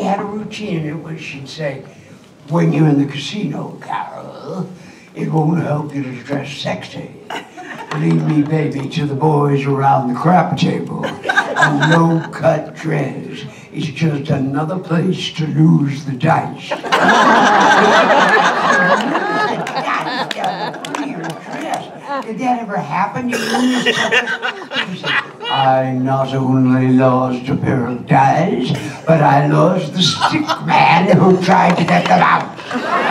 had a routine. It was, she'd say, when you're in the casino, Carol, it won't help you to dress sexy. Leave me, baby, to the boys around the crap table. A low-cut dress is just another place to lose the dice. Did that ever happen? You lose I not only lost a pair of dice, but I lost the stick man who tried to get them out.